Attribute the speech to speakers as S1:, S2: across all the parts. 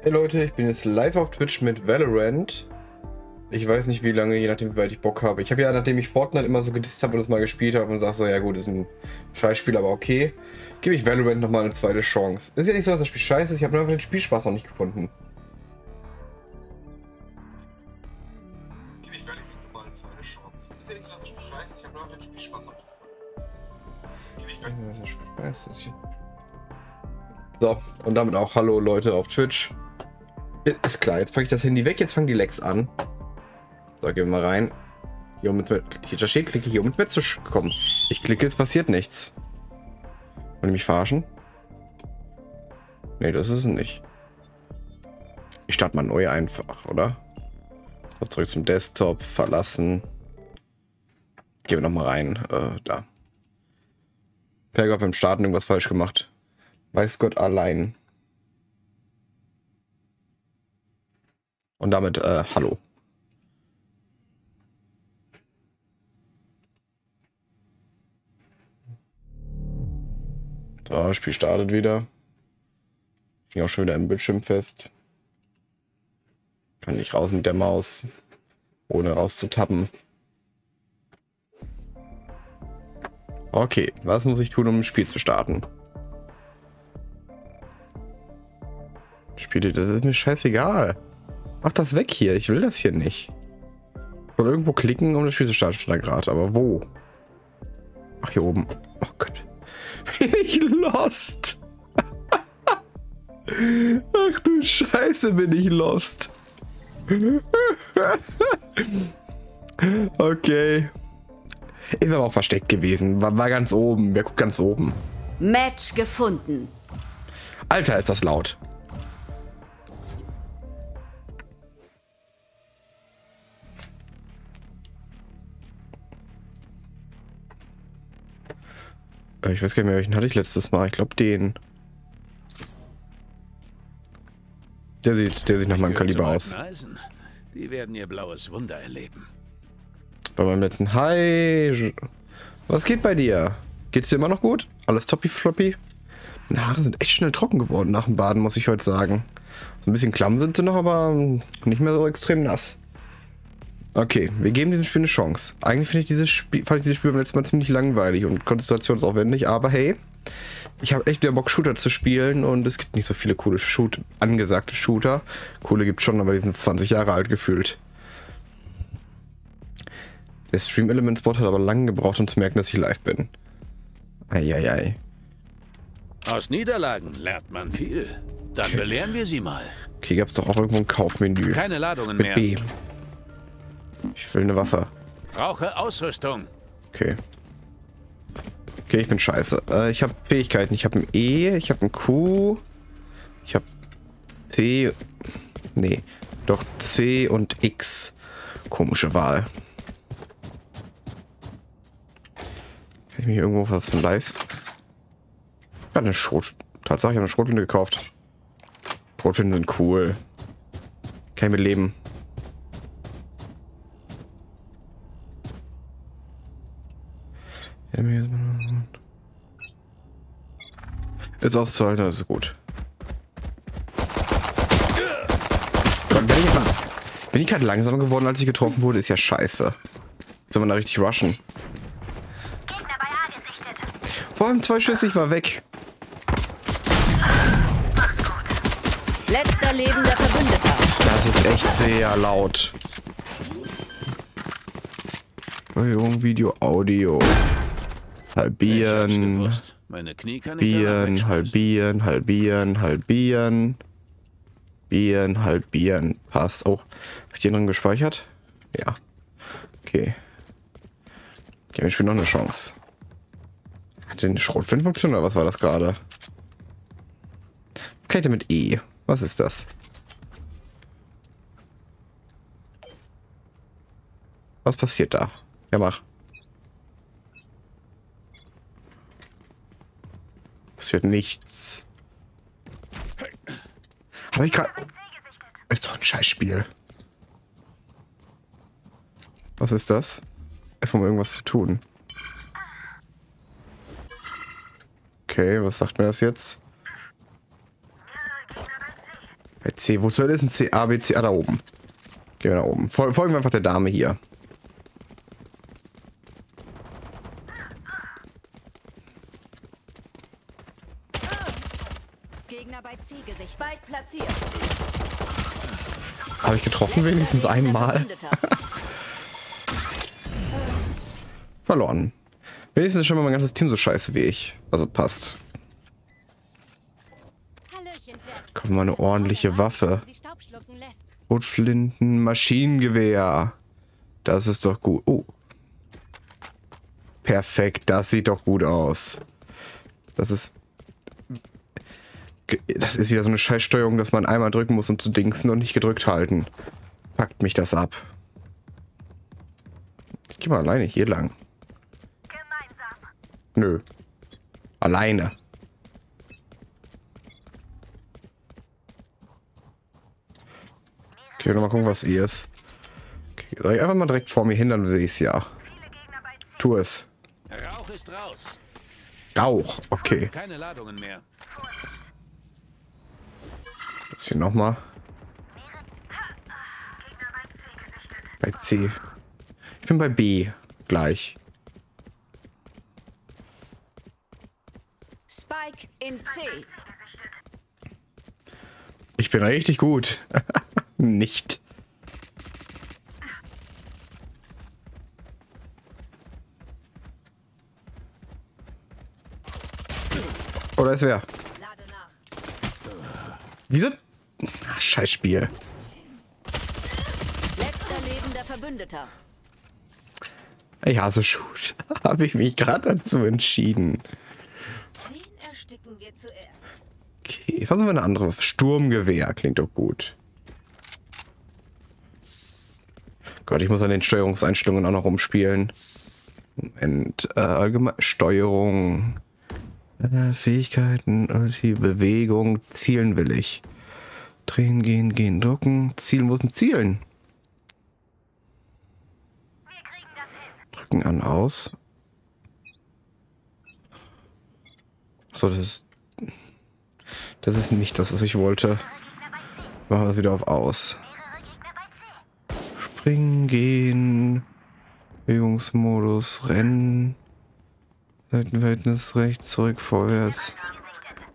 S1: Hey Leute, ich bin jetzt live auf Twitch mit Valorant. Ich weiß nicht wie lange, je nachdem wie weit ich Bock habe. Ich habe ja, nachdem ich Fortnite immer so gedisst habe und das mal gespielt habe und sage so, ja gut, ist ein Scheißspiel, aber okay, gebe ich Valorant nochmal eine zweite Chance. Ist ja nicht so, dass das Spiel scheiße ist, ich habe nur einfach den Spielspaß noch nicht gefunden. Gebe ich Valorant nochmal eine zweite Chance. Ist ja nicht so, dass das Spiel scheiße ist, ich habe nur einfach den Spielspaß noch nicht gefunden. Gebe ich Valorant, das Spiel scheiße ist. So, und damit auch hallo Leute auf Twitch. Ist klar, jetzt packe ich das Handy weg, jetzt fangen die Lags an. So, gehen wir mal rein. Hier um ins Bett. Da steht, klicke hier um ins Bett zu kommen. Ich klicke, es passiert nichts. Wollen die mich verarschen? Nee, das ist es nicht. Ich starte mal neu einfach, oder? So, zurück zum Desktop, verlassen. Gehen wir nochmal rein. Da. Pergo hat beim Starten irgendwas falsch gemacht. Weiß Gott allein. Und damit, hallo. So, das Spiel startet wieder. Ich bin auch schon wieder im Bildschirm fest. Kann nicht raus mit der Maus, ohne rauszutappen. Okay, was muss ich tun, um ein Spiel zu starten? Spiele, das ist mir scheißegal. Mach das weg hier, ich will das hier nicht. Ich soll irgendwo klicken, um das Spiel zu starten, stand da gerade, aber wo? Ach, hier oben. Oh Gott. Bin ich lost? Ach du Scheiße, bin ich lost. Okay. Ist aber auch versteckt gewesen. War ganz oben. Wer guckt ganz oben?
S2: Match gefunden.
S1: Alter, ist das laut. Ich weiß gar nicht mehr, welchen hatte ich letztes Mal. Ich glaube den. Der sieht nach meinem Kaliber aus.
S3: Die werden ihr blaues Wunder erleben.
S1: Bei meinem letzten. Hi. Was geht bei dir? Geht's dir immer noch gut? Alles toppy floppy? Meine Haare sind echt schnell trocken geworden nach dem Baden, muss ich heute sagen. So ein bisschen klamm sind sie noch, aber nicht mehr so extrem nass. Okay, wir geben diesem Spiel eine Fand ich dieses Spiel beim letzten Mal ziemlich langweilig und konzentrationsaufwendig, aber hey, ich habe echt wieder Bock, Shooter zu spielen und es gibt nicht so viele coole angesagte Shooter. Coole gibt schon, aber die sind 20 Jahre alt gefühlt. Der Stream Elements Bot hat aber lange gebraucht, um zu merken, dass ich live bin. Eieiei.
S3: Aus Niederlagen lernt man viel. Dann belehren wir sie mal.
S1: Okay, gab es doch auch irgendwo ein Kaufmenü.
S3: Keine Ladungen
S1: mit
S3: mehr.
S1: B. Ich will eine Waffe.
S3: Brauche Ausrüstung.
S1: Okay. Okay, ich bin scheiße. Ich habe Fähigkeiten. Ich habe ein E, ich habe ein Q, ich habe C. Nee, doch C und X. Komische Wahl. Kann ich mir irgendwo was von leisten? Ich habe eine Tatsache, ich habe eine Schrotflinte gekauft. Schrotflinten sind cool. Kann ich mit leben. Jetzt auszuhalten, das ist gut. Bin ich gerade langsamer geworden, als ich getroffen wurde? Ist ja scheiße. Soll man da richtig rushen?
S4: Gegner bei A gesichtet.
S1: Vor allem 2 Schüsse, ich war weg.
S2: Letzter lebender Verbündeter.
S1: Das ist echt sehr laut. Steuerung, Video, Audio. Halbieren.
S3: Meine Knie kann ich
S1: Halbieren. Passt. Oh, hab ich den drin gespeichert? Ja. Okay. Geben wir noch eine Chance. Hat der eine Schrotflintenfunktion oder was war das gerade? Was kann ich denn mit E? Was ist das? Was passiert da? Ja, mach. Passiert nichts. Habe ich gerade... Ist doch ein Scheißspiel. Was ist das? Einfach um irgendwas zu tun. Okay, was sagt mir das jetzt? Bei C. Wozu ist ein C? A, B, C? Ah, da oben. Gehen wir nach oben. Folgen wir einfach der Dame hier.
S2: Gegner bei C gesichtet. Spike platziert.
S1: Habe ich getroffen wenigstens einmal? Verloren. Wenigstens ist schon mal mein ganzes Team so scheiße wie ich. Also passt. Kaufen wir eine ordentliche Waffe. Rotflinten, Maschinengewehr. Das ist doch gut. Oh. Perfekt, das sieht doch gut aus. Das ist wieder so eine Scheißsteuerung, dass man einmal drücken muss, um zu dingsen und nicht gedrückt halten. Packt mich das ab. Ich gehe mal alleine hier lang.
S4: Gemeinsam.
S1: Nö. Alleine. Okay, mal gucken, was ihr ist. Okay, soll ich einfach mal direkt vor mir hin, dann sehe ich es ja.
S4: Viele Gegner bei C.
S1: Tu es.
S3: Rauch ist raus.
S1: Rauch, okay.
S3: Keine Ladungen mehr.
S1: Das hier nochmal.
S4: Gegner bei C gesichtet.
S1: Bei C. Ich bin bei B. Gleich.
S2: Spike in C.
S1: Ich bin richtig gut. Nicht. Oder ist wer?
S2: Lade nach.
S1: Wieso? Ach, scheiß Spiel.
S2: Letzter lebender Verbündeter.
S1: Ich hasse Shoot. Habe ich mich gerade dazu entschieden.
S2: Wen ersticken wir zuerst?
S1: Okay, versuchen wir eine andere Waffe. Sturmgewehr klingt doch gut. Gott, ich muss an den Steuerungseinstellungen auch noch rumspielen. Moment, allgemein Steuerung, Fähigkeiten, die Bewegung, zielen will ich. Drehen, gehen, drucken, zielen, wo ist denn zielen?
S4: Wir kriegen das hin.
S1: Drücken an, aus. So, das ist nicht das, was ich wollte. Machen wir das wieder auf aus.
S4: Mehrere Gegner bei C.
S1: Springen, gehen, Bewegungsmodus, Rennen, Seitenverhältnis, rechts, zurück, vorwärts.
S4: Gesichtet.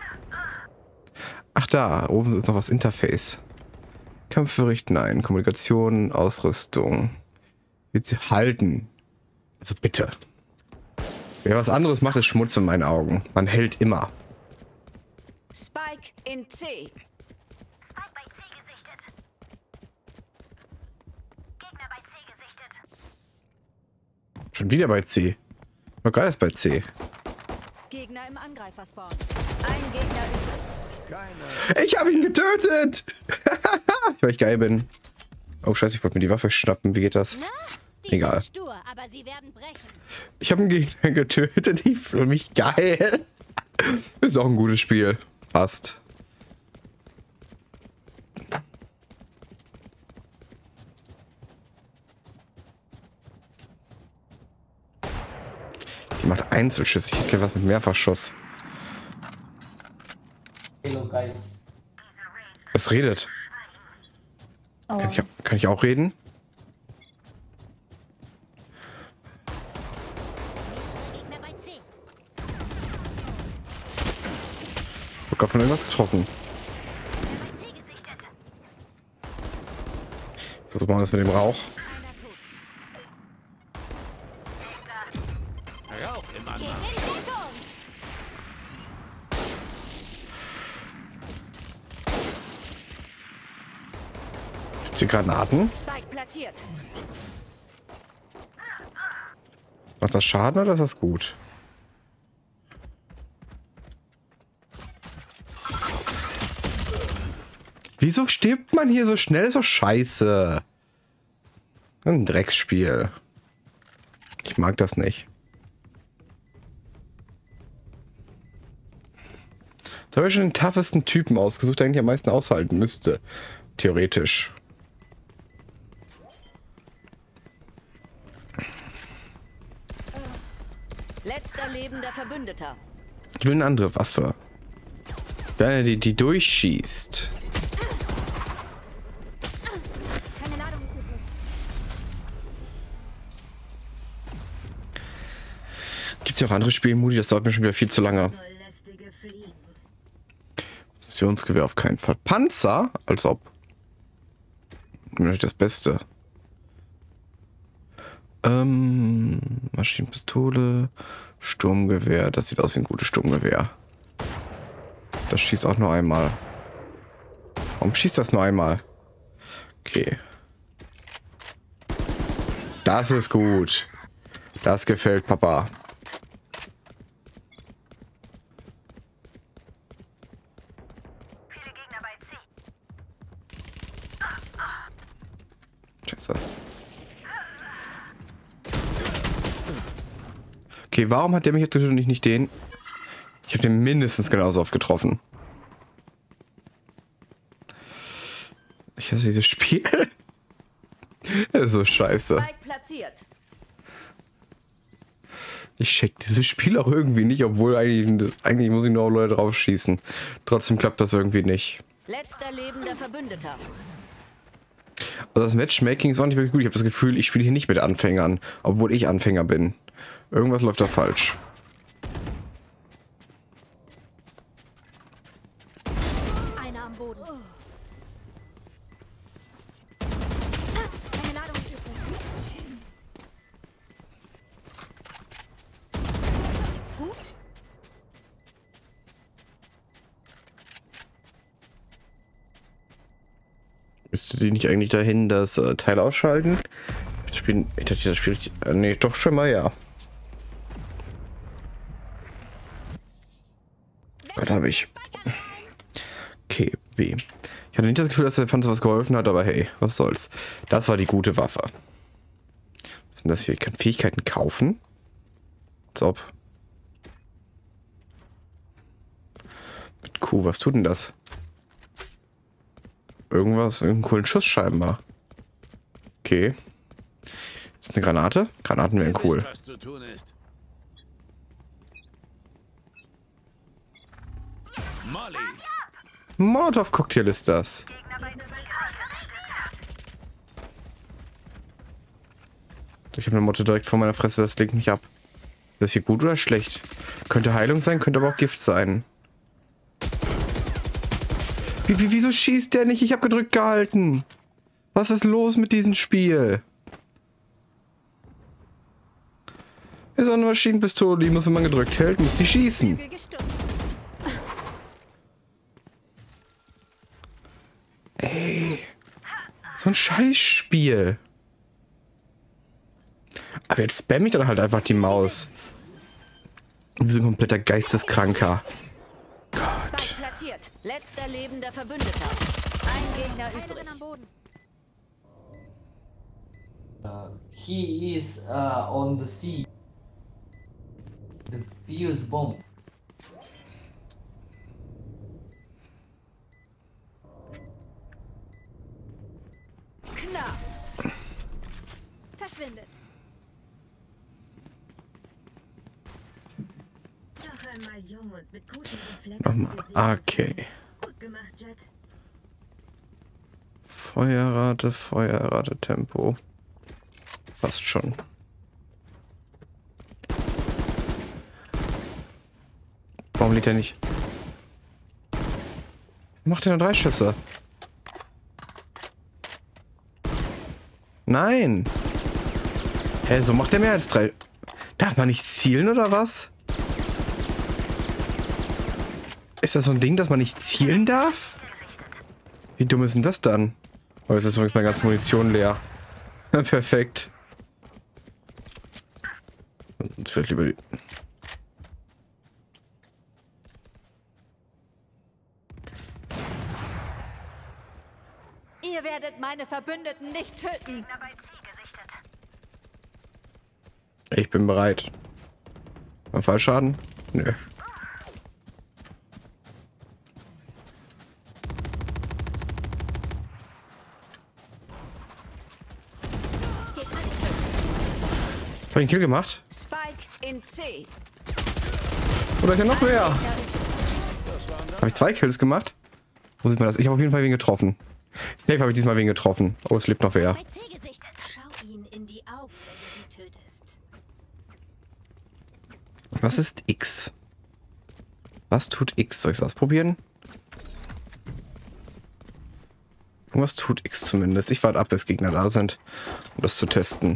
S1: Ach da, oben ist noch was Interface. Kampf verrichten ein, Kommunikation, Ausrüstung. Wird sie halten. Also bitte. Wer was anderes macht, ist Schmutz in meinen Augen. Man hält immer.
S2: Spike in C.
S4: Spike bei C gesichtet. Gegner bei C gesichtet.
S1: Schon wieder bei C. Noch gar ist bei C.
S2: Gegner im Angreiferspawn. Ein Gegner übrig.
S1: Ich habe ihn getötet! Weil ich geil bin. Oh scheiße, ich wollte mir die Waffe schnappen. Wie geht das? Egal.
S5: Stur, aber sie werden brechen.
S1: Ich habe einen Gegner getötet. Ich fühle mich geil. Ist auch ein gutes Spiel. Passt. Die macht Einzelschüsse. Ich hätte was mit Mehrfachschuss.
S6: Hello guys.
S1: Es redet. Kann ich auch reden?
S5: Gegner bei C.
S1: Ich hab grad von irgendwas getroffen.
S4: C gesichtet.
S1: Versuch mal das mit dem Rauch.
S3: Rauch im Anmarsch.
S5: In Deckung.
S1: Gibt's hier Granaten?
S2: Spike platziert.
S1: Macht das Schaden oder ist das gut? Wieso stirbt man hier so schnell? Ist doch scheiße. Ein Drecksspiel. Ich mag das nicht. Da habe ich schon den toughesten Typen ausgesucht, der eigentlich am meisten aushalten müsste. Theoretisch.
S2: Letzter lebender Verbündeter.
S1: Ich will eine andere Waffe. Eine, die durchschießt. ja auch andere Spielmodi, das dauert mir schon wieder viel zu lange. Präzisionsgewehr auf keinen Fall. Panzer? Als ob. Natürlich das Beste. Maschinenpistole, Sturmgewehr. Das sieht aus wie ein gutes Sturmgewehr. Das schießt auch nur einmal. Warum schießt das nur einmal? Okay. Das ist gut. Das gefällt Papa.
S4: Viele Gegner bei C.
S1: Scheiße. Okay, warum hat der mich jetzt nicht den? Ich habe den mindestens genauso oft getroffen. Ich hasse dieses Spiel. Das ist so scheiße.
S2: Spike platziert.
S1: Ich check dieses Spiel auch irgendwie nicht, obwohl eigentlich muss ich nur Leute drauf schießen. Trotzdem klappt das irgendwie nicht.
S2: Letzter lebender Verbündeter.
S1: Also das Matchmaking ist auch nicht wirklich gut. Ich habe das Gefühl, ich spiele hier nicht mit Anfängern, obwohl ich Anfänger bin. Irgendwas läuft da falsch.
S5: Einer am Boden. Eine Ladung ist übrig.
S1: Müsste sie nicht eigentlich dahin das Teil ausschalten? Ich dachte, das Spiel... nee, doch schon mal, ja. Was habe ich? Okay, B. Ich hatte nicht das Gefühl, dass der Panzer was geholfen hat, aber hey, was soll's. Das war die gute Waffe. Was sind das hier? Ich kann Fähigkeiten kaufen? Als ob. Mit Q, was tut denn das? Irgendeinen coolen Schuss scheinbar. Okay. Ist das eine Granate? Granaten wären cool.
S3: Wisst, was zu tun ist. Molly.
S1: Molotov-Cocktail ist das.
S4: Gegner bei C gerichtet.
S1: Ich habe eine Motte direkt vor meiner Fresse, das lenkt mich ab. Ist das hier gut oder schlecht? Könnte Heilung sein, könnte aber auch Gift sein. Wieso schießt der nicht? Ich habe gedrückt gehalten. Was ist los mit diesem Spiel? Ist auch eine Maschinenpistole, die muss, wenn man gedrückt hält, muss die schießen.
S2: Flügel gestürzt.
S1: Ey. So ein Scheißspiel. Aber jetzt spamm ich dann halt einfach die Maus. Wie so ein kompletter Geisteskranker. Gott.
S2: Spike platziert. Letzter lebender Verbündeter. Ein Gegner übrig.
S5: Am Boden.
S6: He is on the sea. The fuse bomb.
S2: Knapp.
S5: Verschwindet.
S7: Noch einmal jung und mit guten Reflexen.
S1: Nochmal. Okay.
S7: Gut gemacht, Jet.
S1: Feuerrate, Tempo. Passt schon. Warum liegt er nicht? Macht er nur 3 Schüsse? Nein! Hä, so macht er mehr als 3. Darf man nicht zielen oder was? Ist das so ein Ding, dass man nicht zielen darf? Wie dumm ist denn das dann? Oh, jetzt ist übrigens meine ganze Munition leer. Perfekt. Und wird lieber die...
S2: Ihr werdet meine Verbündeten nicht töten.
S4: Gegner bei C gesichtet.
S1: Ich bin bereit. Mal Fallschaden? Nö. Hab ich einen Kill gemacht?
S2: Spike in C.
S1: Oder ist ja noch mehr? Habe ich 2 Kills gemacht? Wo sieht man das? Ich habe auf jeden Fall wen getroffen. Safe habe ich diesmal wen getroffen. Oh, es lebt noch wer.
S5: Bei C gesichtet.
S7: Schau ihnen in die Augen, wenn du sie tötest.
S1: Was ist X? Was tut X? Soll ich es ausprobieren? Irgendwas tut X zumindest. Ich warte ab, bis Gegner da sind, um das zu testen.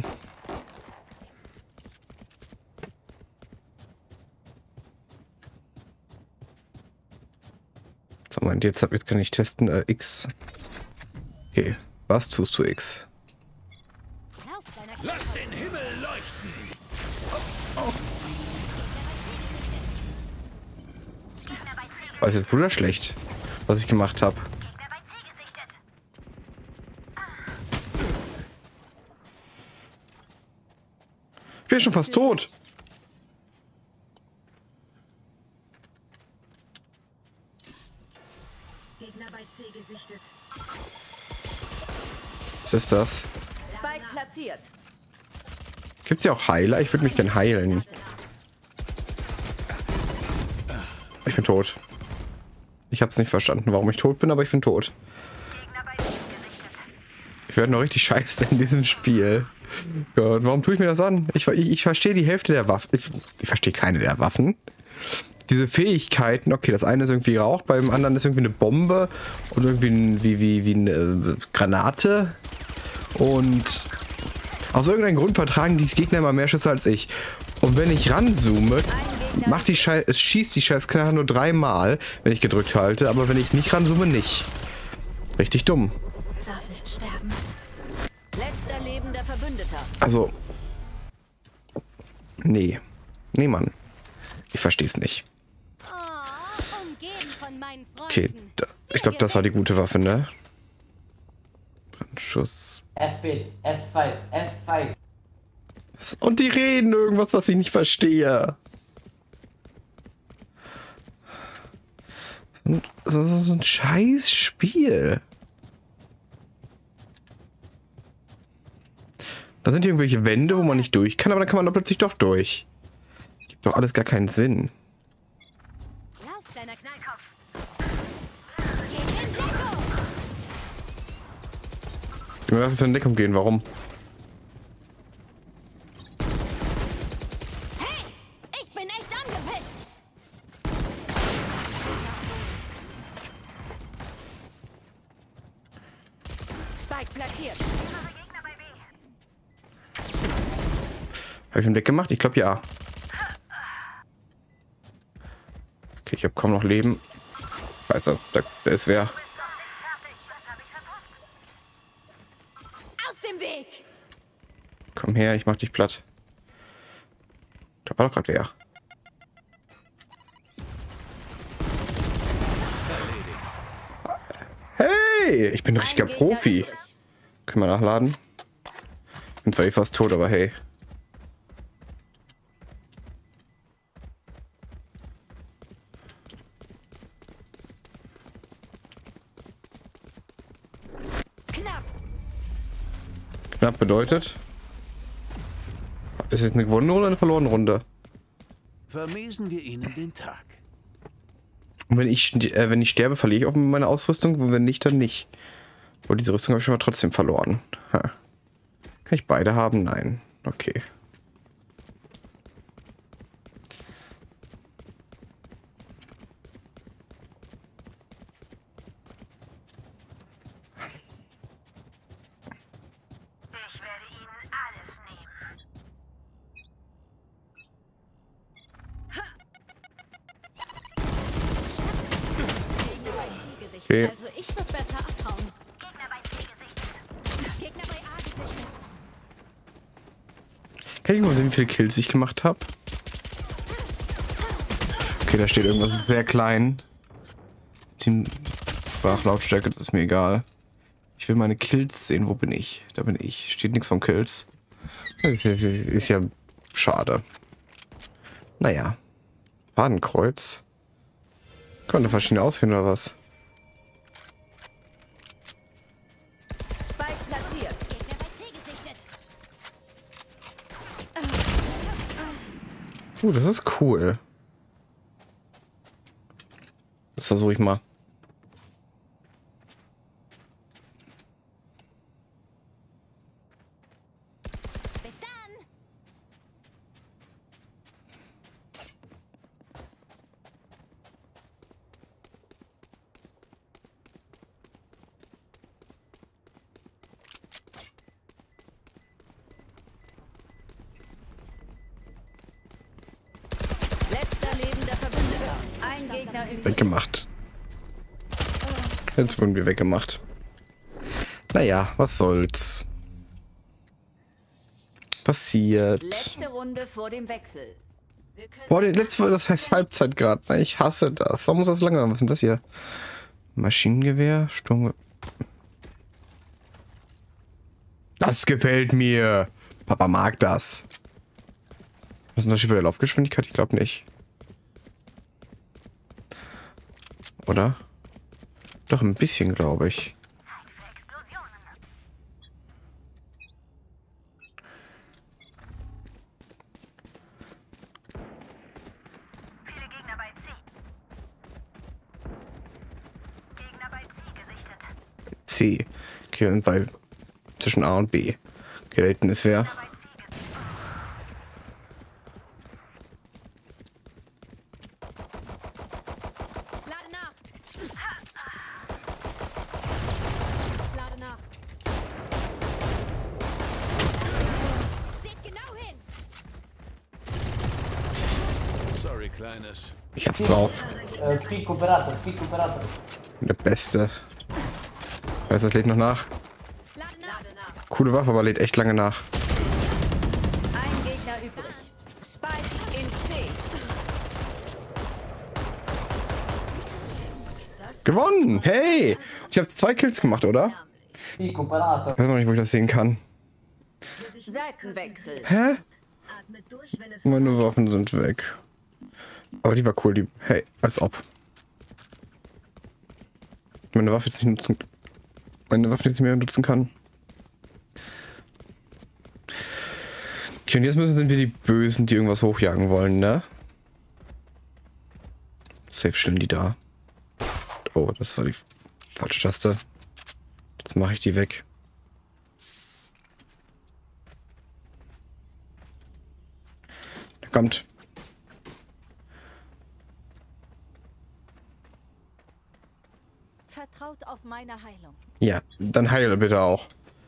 S1: So, Moment, jetzt kann ich testen. X. Okay, was tust du X?
S3: Lass den Himmel leuchten!
S1: War es jetzt gut oder schlecht, was ich gemacht habe?
S4: Gegner bei C gesichtet.
S1: Ich bin schon fast tot.
S7: Gegner bei C gesichtet.
S1: Was ist das?
S2: Spike platziert.
S1: Gibt es ja auch Heiler? Ich würde mich gern heilen. Ich bin tot. Ich habe es nicht verstanden, warum ich tot bin, aber ich bin tot.
S4: Gegner bei C gesichtet.
S1: Ich werde noch richtig scheiße in diesem Spiel. Gott, warum tue ich mir das an? Ich verstehe die Hälfte der Waffen. Ich verstehe keine der Waffen. Diese Fähigkeiten, okay, das eine ist irgendwie Rauch, beim anderen ist irgendwie eine Bombe und irgendwie wie eine Granate. Und aus irgendeinem Grund vertragen die Gegner immer mehr Schüsse als ich. Und wenn ich ranzoome, schießt die Scheißknarre nur 3-mal, wenn ich gedrückt halte, aber wenn ich nicht ranzoome, nicht. Richtig dumm.
S5: Darf nicht sterben.
S2: Letzter lebender Verbündeter.
S1: Also. Nee. Nee, Mann. Ich verstehe es nicht.
S5: Oh, umgeben von meinen Freunden.
S1: Okay, ich glaube, das war die gute Waffe, ne? Brandschuss.
S6: F-Bit, F5, F5.
S1: Und die reden irgendwas, was ich nicht verstehe. So ein scheiß Spiel. Da sind hier irgendwelche Wände, wo man nicht durch kann, aber dann kann man doch plötzlich doch durch. Gibt doch alles gar keinen Sinn.
S5: Lauf, kleiner Knallkopf. Geh in Deckung.
S1: Ich will erst in Deckung gehen, warum?
S5: Hey, ich bin echt angepisst.
S2: Spike platziert.
S4: Gegner bei B.
S1: Habe ich einen Deck gemacht? Ich glaube ja. Okay, ich habe kaum noch Leben. Also, da ist wer.
S5: Aus dem Weg.
S1: Komm her, ich mach dich platt. Da war doch gerade wer. Hey, ich bin ein richtiger
S2: Ein Gegner
S1: Profi.
S2: übrig.
S1: Können wir nachladen? Bin zwar eh fast tot, aber hey.
S2: Knapp.
S1: Knapp bedeutet. Ist es eine gewonnene oder eine verlorene Runde?
S3: Vermiesen wir ihnen den Tag.
S1: Und wenn ich sterbe, verliere ich auch meine Ausrüstung. Und wenn nicht, dann nicht. Aber diese Rüstung habe ich schon mal trotzdem verloren. Ha. Kann ich beide haben? Nein. Okay.
S4: Ich werde ihnen alles nehmen.
S1: Okay.
S5: Also ich würde besser abhauen.
S4: Gegner bei C gesichtet.
S5: Gegner bei A gesichtet.
S1: Kann ich mal sehen, wie viele Kills ich gemacht habe? Okay, da steht irgendwas sehr klein. Team Sprachlautstärke, das ist mir egal. Ich will meine Kills sehen. Wo bin ich? Da bin ich. Steht nichts von Kills. Das ist ja schade. Naja. Fadenkreuz. Könnte verschiedene ausführen oder was?
S2: Spike platziert.
S5: Gegner bei C gesichtet.
S1: Das ist cool. Das versuche ich mal.
S5: Bis dann.
S2: Ein Gegner übrig.
S1: Weggemacht. Jetzt wurden wir weggemacht. Naja, was soll's. Passiert.
S2: Letzte Runde vor dem Wechsel.
S1: Boah, die letzte, das heißt Halbzeit gerade. Ich hasse das. Warum muss das so lange dauern? Was ist denn das hier? Maschinengewehr, Sturm. Das gefällt mir. Papa mag das. Was ist ein Unterschied bei der Laufgeschwindigkeit? Ich glaube nicht. Oder? Doch ein bisschen, glaube ich.
S4: Zeit für Explosionen. Viele Gegner bei C. Gegner bei C gesichtet.
S1: C. Okay, und bei zwischen A und B. Okay, da hinten ist wer.
S4: Bei C gesichtet.
S5: Lade nach. Lade nach. Seht genau hin.
S3: Sorry, Kleines.
S1: Ich hab's drauf.
S6: Peak Operator, Peak Operator.
S1: Der Beste. Weiß, das lädt noch nach.
S5: Lade nach.
S1: Coole Waffe, aber lädt echt lange nach.
S2: Ein Gegner übrig. Spike in C.
S1: Gewonnen! Hey! Ich habe 2 Kills gemacht, oder?
S6: Peak Operator.
S1: Ich weiß noch nicht, wo ich das sehen kann.
S2: Seitenwechsel.
S1: Hä?
S7: Atmet durch, wenn es
S1: Meine Waffen sind weg. Aber die war cool, die. Hey, als ob. Meine Waffe jetzt nicht nutzen. Meine Waffe jetzt nicht mehr nutzen kann. Okay, und jetzt sind wir die Bösen, die irgendwas hochjagen wollen, ne? Safe stellen die da. Oh, das war die falsche Taste. Jetzt mache ich die weg. Da kommt.
S2: Vertraut auf meine Heilung.
S1: Ja, dann heile bitte auch.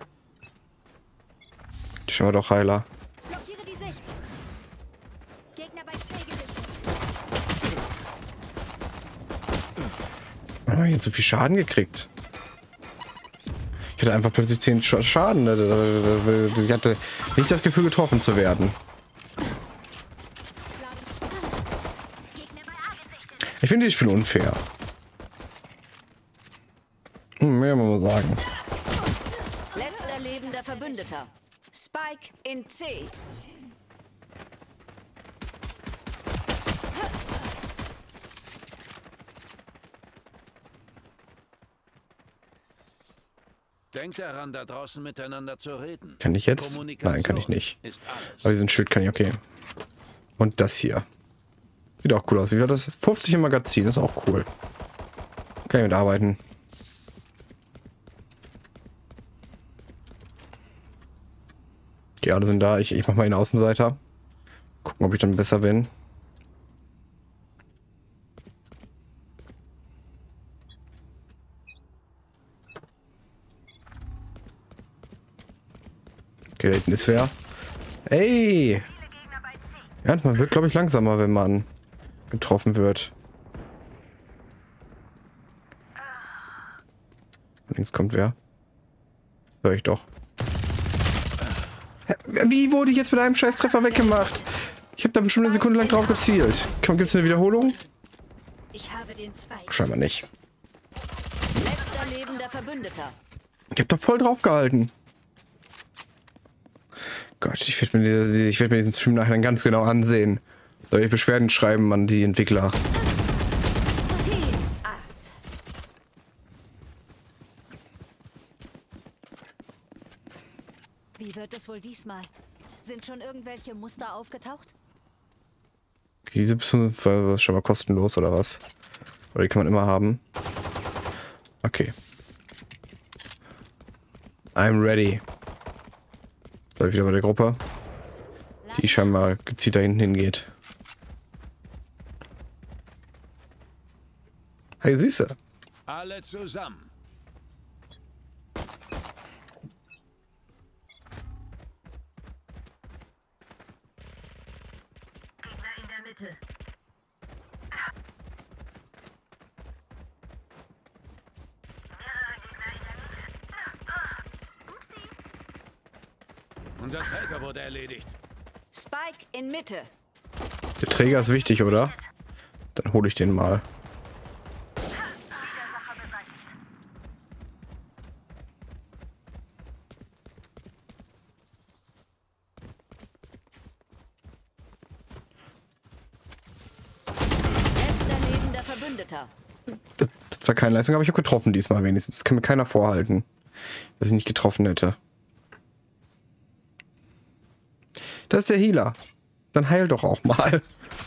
S1: Schauen wir doch Heiler.
S5: Blockiere die Sicht. Gegner bei C gesichtet.
S1: Oh, jetzt so viel Schaden gekriegt. Ich hatte einfach plötzlich 10 Schaden. Ich hatte nicht das Gefühl, getroffen zu werden.
S4: Gegner bei A gesichtet.
S1: Ich finde das Spiel unfair. Mehr muss man sagen.
S2: Letzter lebender Verbündeter. Spike in C.
S3: Denkt daran, da draußen miteinander zu reden.
S1: Kann ich jetzt?
S3: Kommunikation
S1: Nein, kann ich nicht.
S3: Ist alles.
S1: Aber diesen Schild kann ich, okay. Und das hier. Sieht auch cool aus. Wie war das? 50 im Magazin, ist auch cool. Kann ich mitarbeiten. Die alle sind da. Ich mach mal den Außenseiter. Gucken, ob ich dann besser bin. Okay, da hinten ist wer. Ey!
S4: Viele Gegner bei C.
S1: Ja, man wird, glaube ich, langsamer, wenn man getroffen wird. Links kommt wer? Das höre ich doch. Hä, wie wurde ich jetzt mit einem Scheißtreffer weggemacht? Ich habe da bestimmt eine Sekunde lang drauf gezielt. Gibt es eine Wiederholung?
S7: Ich habe den Spike.
S1: Scheinbar nicht.
S2: Letzter lebender Verbündeter.
S1: Ich habe da voll drauf gehalten. Gott, ich werde mir diesen Stream nachher dann ganz genau ansehen. Soll ich Beschwerden schreiben an die Entwickler?
S2: Team Ass. Wie wird es wohl diesmal? Sind schon irgendwelche Muster aufgetaucht?
S1: Okay, diese Pistole war schon mal kostenlos, oder was? Oder die kann man immer haben. Okay. I'm ready. Bleib wieder bei der Gruppe, die scheinbar gezielt da hinten hingeht. Hey, Süße.
S3: Alle zusammen.
S7: Gegner in der Mitte.
S3: Unser Träger wurde erledigt.
S2: Spike in Mitte.
S1: Der Träger ist wichtig, oder? Dann hole ich den mal.
S4: Widersacher beseitigt.
S2: Letzter lebender Verbündeter.
S1: Das war keine Leistung, aber ich habe getroffen diesmal wenigstens. Das kann mir keiner vorhalten, dass ich nicht getroffen hätte. Das ist der Healer. Dann heil doch auch mal.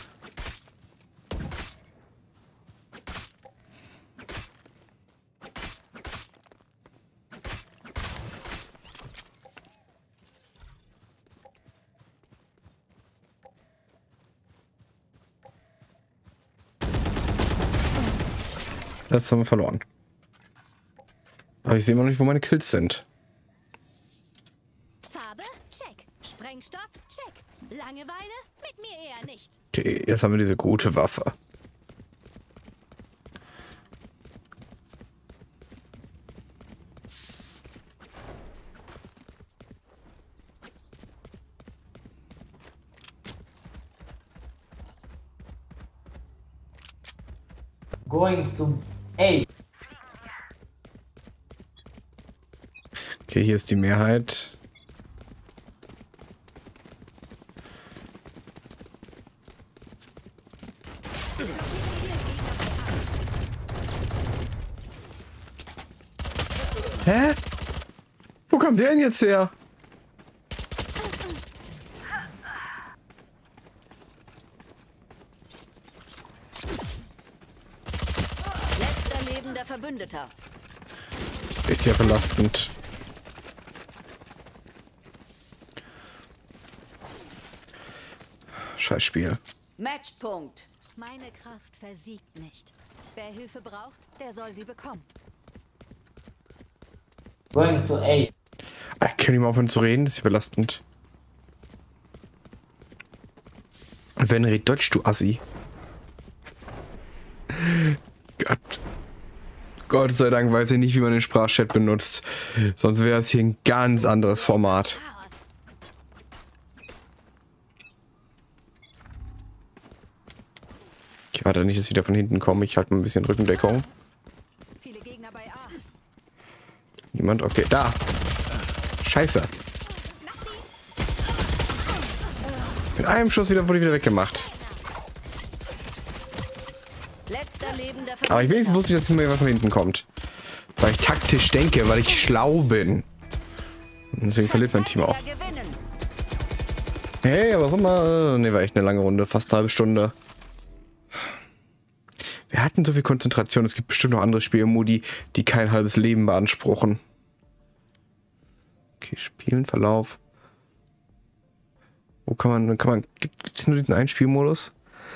S1: Das haben wir verloren. Aber ich sehe immer noch nicht, wo meine Kills sind.
S5: Farbe? Check. Sprengstoff? Check. Langeweile? Mit mir eher nicht.
S1: Okay, jetzt haben wir diese gute Waffe.
S6: Going to A.
S1: Okay, hier ist die Mehrheit. Hä? Wo kommt der denn jetzt her?
S2: Letzter lebender Verbündeter.
S1: Ist ja belastend. Scheiß Spiel.
S2: Matchpunkt.
S5: Meine Kraft versiegt nicht. Wer Hilfe braucht, der soll sie bekommen.
S6: Going to A.
S1: Können wir mal aufhören zu reden? Das ist ja belastend. Und wenn red Deutsch, du Assi. Gott. Gott sei Dank weiß ich nicht, wie man den Sprachchat benutzt. Sonst wäre es hier ein ganz anderes Format. Ich warte nicht, dass ich wieder von hinten komme. Ich halte mal ein bisschen Rückendeckung.
S2: Viele Gegner bei A.
S1: Niemand? Okay, da. Scheiße. Mit einem Schuss wurde ich wieder weggemacht.
S2: Letzter lebender
S1: Aber ich wenigstens
S2: Verbündeter.
S1: wusste, dass mir was von hinten kommt. Weil ich taktisch denke, weil ich schlau bin. Und deswegen verliert mein Team auch.
S2: Verteidiger gewinnen.
S1: Hey, aber guck mal. Ne, war echt eine lange Runde. Fast eine halbe Stunde. Wir hatten so viel Konzentration. Es gibt bestimmt noch andere Spielmodi, die kein halbes Leben beanspruchen. Okay, Spielen, Verlauf. Wo kann man, gibt es nur diesen einen Spielmodus?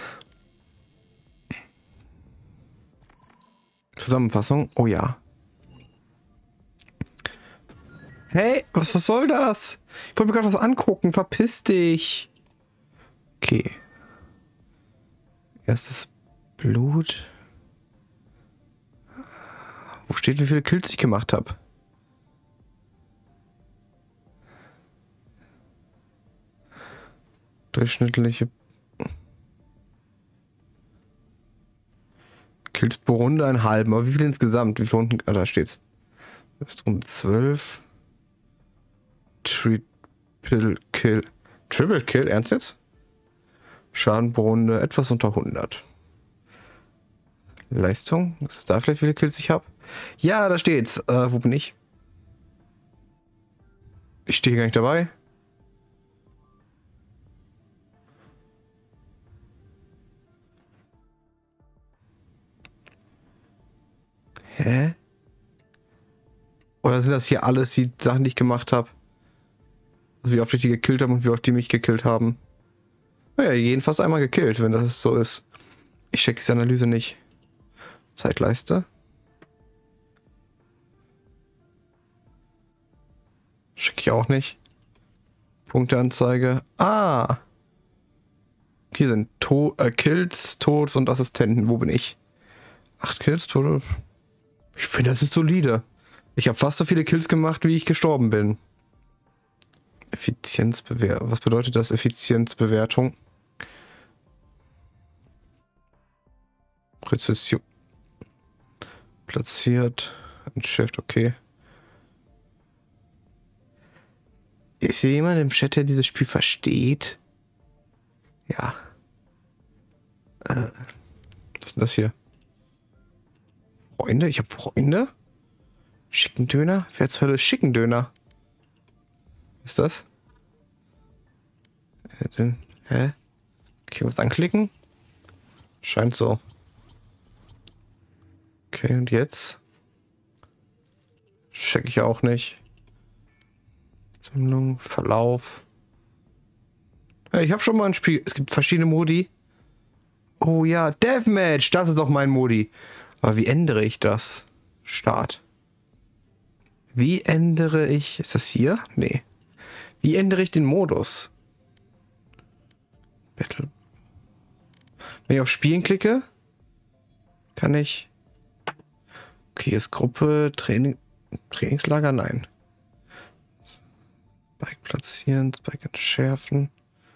S1: Zusammenfassung? Oh ja. Hey, was soll das? Ich wollte mir gerade was angucken. Verpiss dich. Okay. Erstes Blut. Wo steht, wie viele Kills ich gemacht habe? Durchschnittliche Kills pro Runde einen halben. Aber wie viel insgesamt? Wie viele Runden? Ah, da steht's. Das ist Runde 12. Triple Kill. Triple Kill? Ernst jetzt? Schaden pro Runde etwas unter 100. Leistung? Was ist da vielleicht, wie viele Kills ich habe? Ja, da steht's. Wo bin ich? Ich stehe gar nicht dabei. Hä? Oder sind das hier alles die Sachen, die ich gemacht habe? Also wie oft ich die gekillt habe und wie oft die mich gekillt haben? Naja, jeden fast einmal gekillt, wenn das so ist. Ich check diese Analyse nicht. Zeitleiste. Check ich auch nicht. Punkteanzeige. Ah! Hier sind Kills, Tods und Assistenten. Wo bin ich? 8 Kills, Tode. Ich finde, das ist solide. Ich habe fast so viele Kills gemacht, wie ich gestorben bin. Effizienzbewertung. Was bedeutet das? Effizienzbewertung? Präzision. Platziert. Entschärft, okay. Ist hier jemand im Chat, der dieses Spiel versteht? Ja. Was ist denn das hier? Freunde? Ich habe Freunde? Schickendöner? Wer zur Hölle ist Schickendöner? Was ist das? Hä? Okay, was anklicken? Scheint so. Okay, und jetzt? Check ich auch nicht. Sammlung, Verlauf. Ja, ich habe schon mal ein Spiel. Es gibt verschiedene Modi. Oh ja, Deathmatch. Das ist doch mein Modi. Aber wie ändere ich das? Start. Wie ändere ich... Ist das hier? Nee. Wie ändere ich den Modus? Battle. Wenn ich auf Spielen klicke, kann ich... Okay, ist Gruppe, Trainingslager? Nein. Spike platzieren, Spike entschärfen.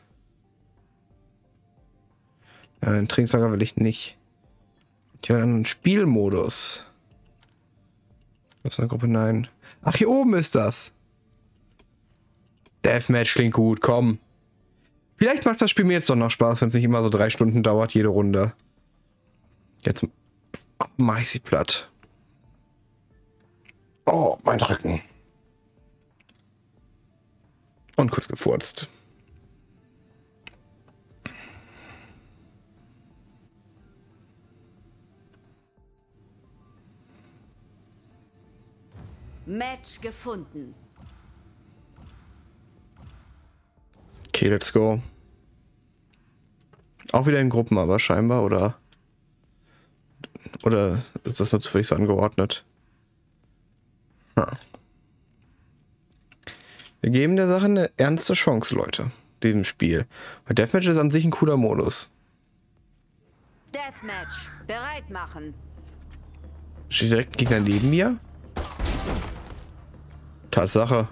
S1: Ja, den Trainingslager will ich nicht. Ich habe einen Spielmodus. Das ist eine Gruppe? Nein. Ach, hier oben ist das. Deathmatch klingt gut, komm. Vielleicht macht das Spiel mir jetzt doch noch Spaß, wenn es nicht immer so 3 Stunden dauert, jede Runde. Jetzt mache ich sie platt. Oh, mein Rücken. Und kurz gefurzt.
S2: Match gefunden.
S1: Okay, let's go. Auch wieder in Gruppen, aber scheinbar, oder ist das nur zufällig so angeordnet? Ja. Wir geben der Sache eine ernste Chance, Leute, diesem Spiel. Weil Deathmatch ist an sich ein cooler Modus.
S2: Deathmatch. Bereit machen.
S1: Steht direkt ein Gegner neben mir? Tatsache.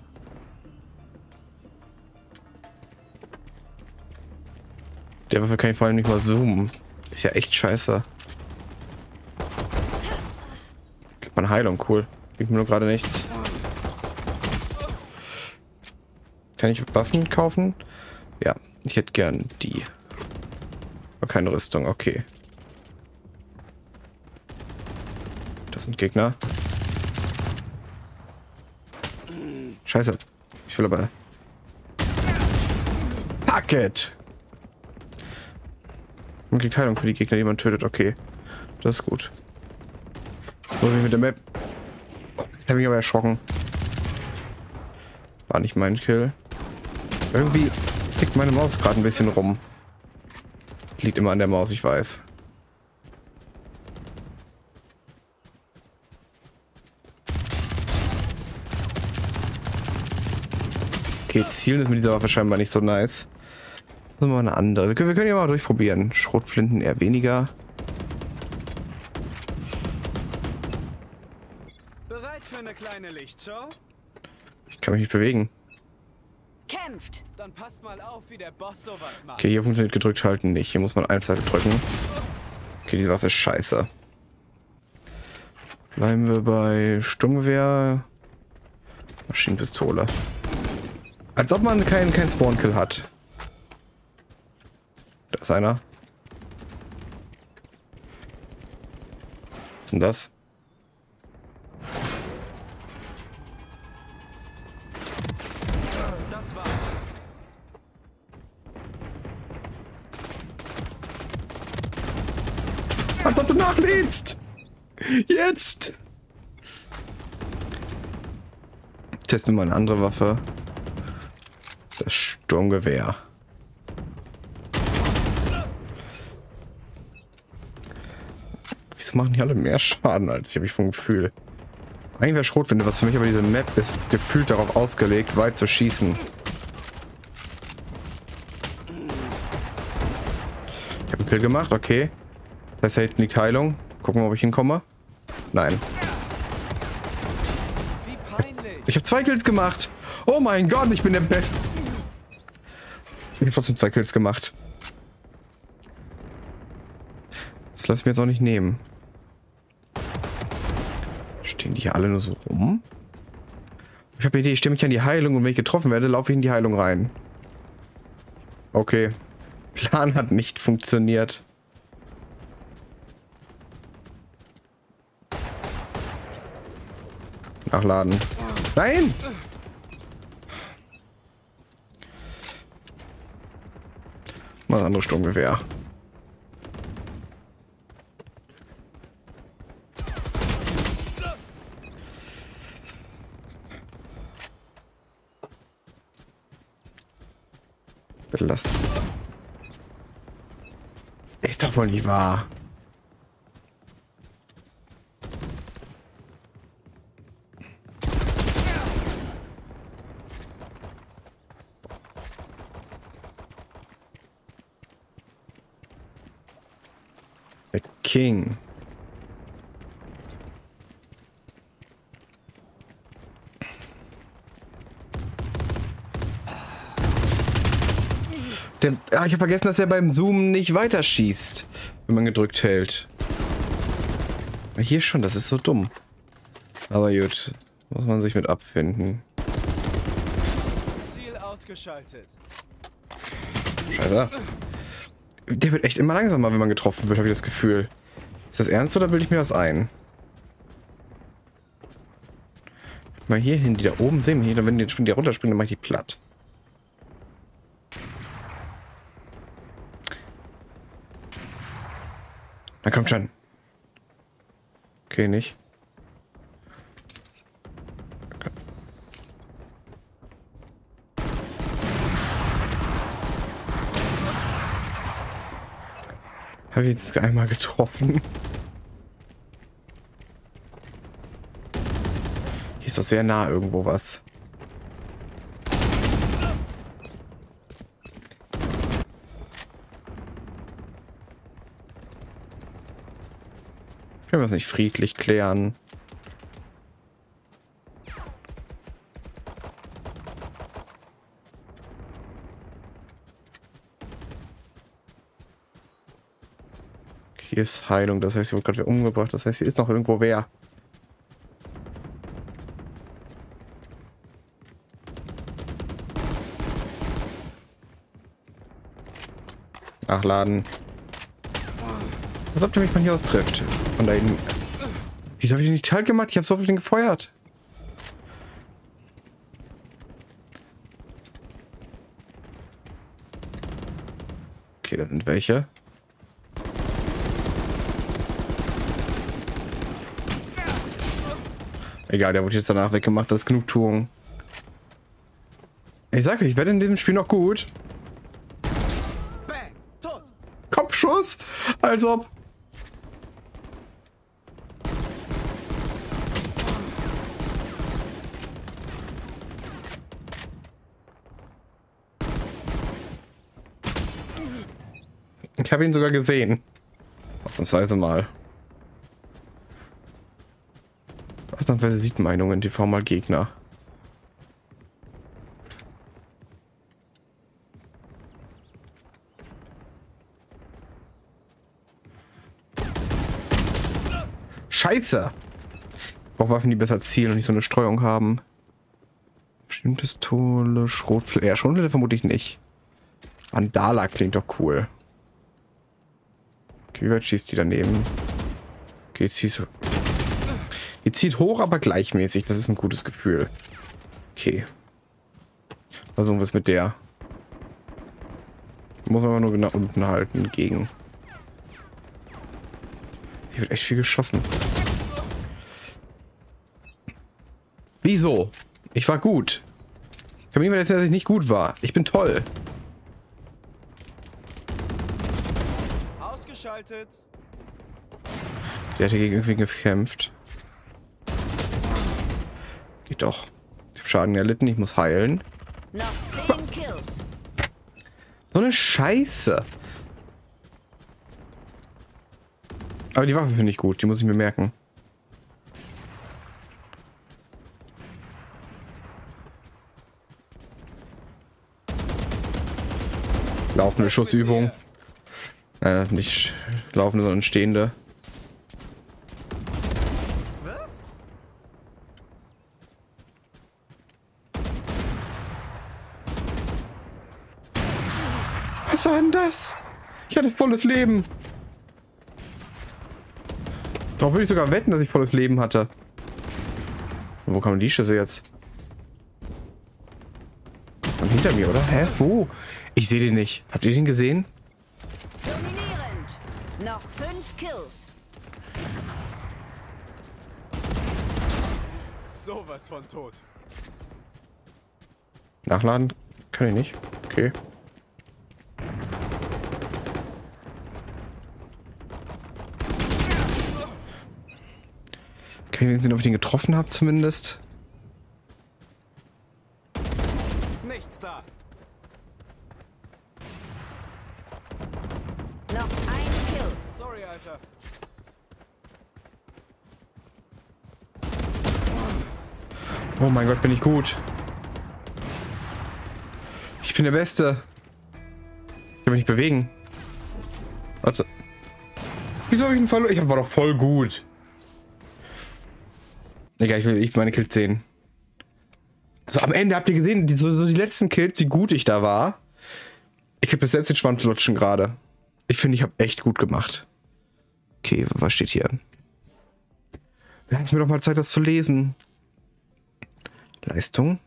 S1: Der Waffe kann ich vor allem nicht mal zoomen. Ist ja echt scheiße. Kriegt man Heilung, cool. Gibt mir nur gerade nichts. Kann ich Waffen kaufen? Ja, ich hätte gern die. Aber keine Rüstung, okay. Das sind Gegner. Scheiße. Ich will aber... Fuck it! Man kriegt Heilung für die Gegner, die man tötet. Okay. Das ist gut. Muss ich mit der Map... Jetzt habe ich aber erschrocken. War nicht mein Kill. Irgendwie tickt meine Maus gerade ein bisschen rum. Liegt immer an der Maus, ich weiß. Okay, zielen ist mit dieser Waffe scheinbar nicht so nice. Machen wir mal eine andere. Wir können ja mal durchprobieren. Schrotflinten eher weniger.
S8: Bereit für eine kleine Lichtshow?
S1: Ich kann mich nicht bewegen.
S2: Kämpft.
S8: Dann passt mal auf, wie der Boss sowas macht.
S1: Okay, hier funktioniert gedrückt halten nicht. Hier muss man Einzelne drücken. Okay, diese Waffe ist scheiße. Bleiben wir bei Sturmgewehr. Maschinenpistole. Als ob man keinen Spawn-Kill hat. Da ist einer. Was ist denn das?
S8: Das war's.
S1: Als ob du nachlädst! Jetzt! Testen wir mal eine andere Waffe. Das Sturmgewehr. Wieso machen die alle mehr Schaden als ich, habe ich vom Gefühl. Eigentlich wäre Schrotwinde was für mich, aber diese Map ist gefühlt darauf ausgelegt, weit zu schießen. Ich habe einen Kill gemacht, okay. Das heißt, da hinten liegt Heilung. Gucken wir, ob ich hinkomme. Nein.
S8: Wie peinlich.
S1: Ich habe 2 Kills gemacht. Oh mein Gott, ich bin der Beste. Ich habe trotzdem 2 Kills gemacht. Das lasse ich mir jetzt auch nicht nehmen. Stehen die hier alle nur so rum? Ich habe eine Idee, ich stelle mich an die Heilung und wenn ich getroffen werde, laufe ich in die Heilung rein. Okay. Plan hat nicht funktioniert. Nachladen. Nein! Mal das andere Sturmgewehr. Bitte lass. Ist doch wohl nicht wahr. Der King. Ich habe vergessen, dass er beim Zoomen nicht weiterschießt, wenn man gedrückt hält. Hier schon, das ist so dumm. Aber gut, muss man sich mit abfinden.
S8: Ziel ausgeschaltet.
S1: Scheiße. Der wird echt immer langsamer, wenn man getroffen wird, habe ich das Gefühl. Ist das ernst oder bilde ich mir das ein? Mal hier hin, die da oben sehen, hier, wenn die jetzt schon runterspringen, dann mache ich die platt. Na kommt schon. Okay, nicht. Okay. Habe ich jetzt einmal getroffen? Hier ist doch sehr nah irgendwo was. Können wir das nicht friedlich klären? Hier ist Heilung, das heißt, hier wird gerade wer umgebracht, das heißt, hier ist noch irgendwo wer. Nachladen. Was ob der mich von hier aus trifft? Von da hinten. Wieso habe ich den nicht kalt gemacht? Ich habe so viel gefeuert. Okay, da sind welche. Egal, der wurde jetzt danach weggemacht. Das ist Genugtuung. Ich sage euch, ich werde in diesem Spiel noch gut.
S8: Bang! Tot!
S1: Kopfschuss! Als ob. Ich habe ihn sogar gesehen. Ausnahmsweise mal. Ausnahmsweise sieht Meinungen TV mal Gegner. Scheiße! Ich brauche Waffen, die besser zielen und nicht so eine Streuung haben. Schienenpistole, Schrotflinte. Ja, Schrotflinte vermute ich nicht. Vandala klingt doch cool. Okay, wie weit schießt die daneben? Okay, die zieht hoch, aber gleichmäßig. Das ist ein gutes Gefühl. Okay. Versuchen wir es mit der. Muss man aber nur nach unten halten, gegen. Hier wird echt viel geschossen. Wieso? Ich war gut. Ich kann mir niemand erzählen, dass ich nicht gut war. Ich bin toll.
S8: Ausgeschaltet.
S1: Der hat hier gegen irgendwen gekämpft. Geht doch. Ich habe Schaden erlitten, ich muss heilen.
S2: Noch 10 Kills.
S1: So eine Scheiße. Aber die Waffe finde ich gut, die muss ich mir merken. Laufende Schussübung. Nicht laufende, sondern stehende.
S8: Was?
S1: Was war denn das? Ich hatte volles Leben. Darauf würde ich sogar wetten, dass ich volles Leben hatte. Wo kamen die Schüsse jetzt? Von hinter mir, oder? Hä? Wo? Ich sehe den nicht. Habt ihr den gesehen?
S2: Dominierend. Noch 5 Kills.
S8: Sowas von tot.
S1: Nachladen? Kann ich nicht. Okay. Okay, wir sehen, ob ich den getroffen habe zumindest.
S8: Nichts da.
S2: Noch 1 Kill.
S8: Sorry, Alter.
S1: Oh mein Gott, bin ich gut. Ich bin der Beste. Ich kann mich nicht bewegen. Warte. Wieso habe ich ihn verloren? Ich war doch voll gut. Egal, ich will meine Kills sehen. Also am Ende habt ihr gesehen, so die letzten Kills, wie gut ich da war. Ich habe bis selbst den Schwanzlutschen gerade. Ich finde, ich habe echt gut gemacht. Okay, was steht hier? Lass mir doch mal Zeit, das zu lesen. Leistung.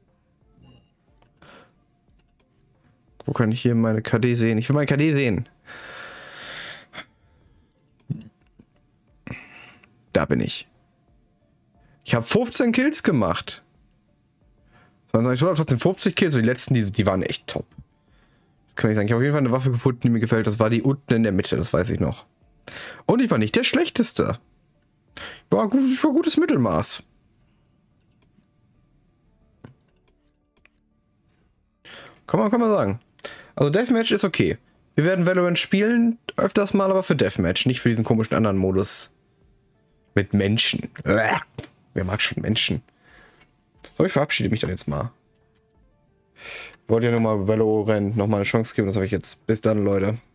S1: Wo kann ich hier meine KD sehen? Ich will meine KD sehen. Da bin ich. Ich habe 15 Kills gemacht. Ich habe trotzdem 50 Kills und die letzten, die waren echt top. Das kann ich sagen. Ich habe auf jeden Fall eine Waffe gefunden, die mir gefällt. Das war die unten in der Mitte, das weiß ich noch. Und ich war nicht der Schlechteste. Ich war gutes Mittelmaß. Kann man sagen. Also Deathmatch ist okay. Wir werden Valorant spielen, öfters mal, aber für Deathmatch, nicht für diesen komischen anderen Modus. Mit Menschen. Wer mag schon Menschen? So, ich verabschiede mich dann jetzt mal. Ich wollte ja nochmal Valorant nochmal eine Chance geben, das habe ich jetzt. Bis dann, Leute.